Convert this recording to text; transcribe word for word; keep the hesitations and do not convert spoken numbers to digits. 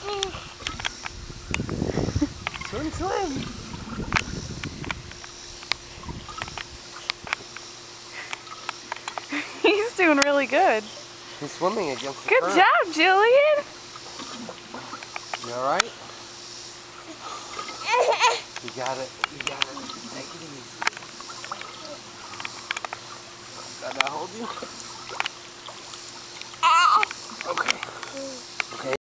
Swim, swim. He's doing really good. He's swimming against the Good current. job, Julian. You alright? You got it. You got it. Take it easy. Gotta hold you. Okay. Okay.